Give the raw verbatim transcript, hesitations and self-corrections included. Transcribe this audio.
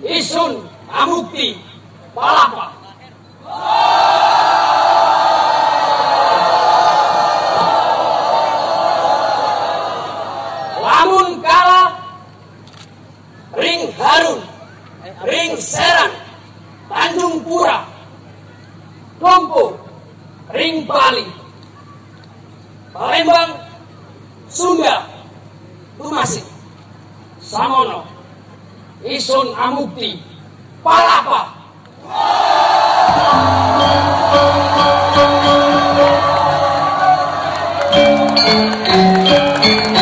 Isun Amukti Palapa. Lamun kalah Ring Harun, Ring Serang, Tanjung Pura, Tompo, Ring Bali, Palembang, Sunda, Tumasik, Samono, Isun Amukti Palapa. Thank you.